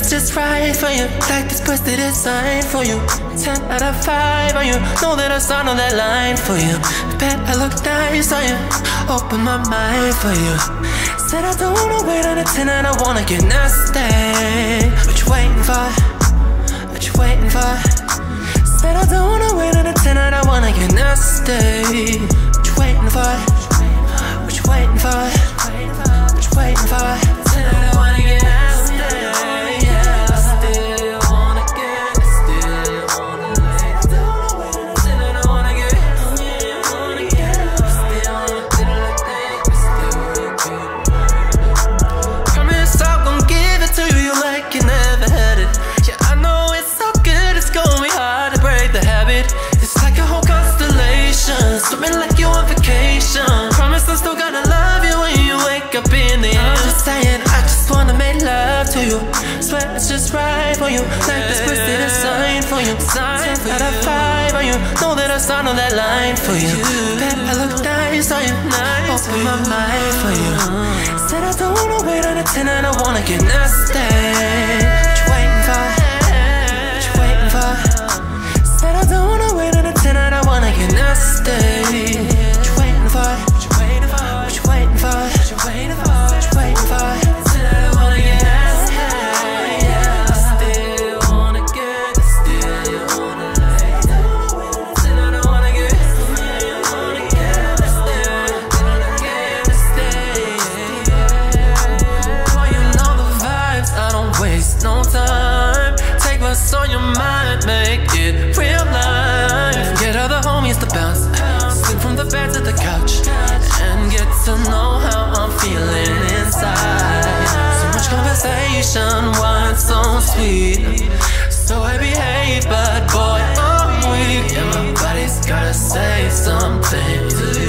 Sweat's just right for you, like this pussy designed for you. 10 out of 5 on you, know that I stand on that line for you. Bet I look nice on you, open my mind for you. Said I don't wanna wait on a 10 and I wanna get nasty. What you waiting for? What you waiting for? Said I don't wanna wait on a 10 and I wanna get nasty. What you waiting for? What you waiting for? What you waiting for? 10 and I wanna get nasty. Yeah, I still wanna get, I still wanna lay. Don't wanna wait on a 10 and I wanna get, I wanna get. I still wanna do it like that, I still get. Promise I'm gon' give it to you like you never had it. Yeah, I know it's so good, it's gonna be hard to break the habit. It's like a whole constellation, swimming like you on vacation. Promise I'm still gonna love you when you wake up in the end. I'm just saying, I just wanna make love to you. Swear it's just right for you, like this pussy designed for you. 10 out of 5 on you, know that I stand on that line for you. Bet I look nice on you, open my mind for you. Said I don't wanna wait on a 10 and I wanna get nasty. What you waiting for? What you waiting for? Said I don't wanna wait on a 10 and I wanna get nasty. What you waiting for? What you waiting for? What you waiting for? What you waiting for? What you waiting for? 10 and I wanna get nasty. Yeah, I still wanna get, I still wanna lay. 10 and I wanna get, I wanna get, I still wanna get nasty. Boy, you know the vibes, I don't waste no time. Take what's on your mind, make it real life. Get other homies to bounce, sleep from the bed to the couch, and get to know how I'm feeling inside. So much conversation, why it's so sweet. So I behave, but boy, I'm weak, and my body's gotta say something to you.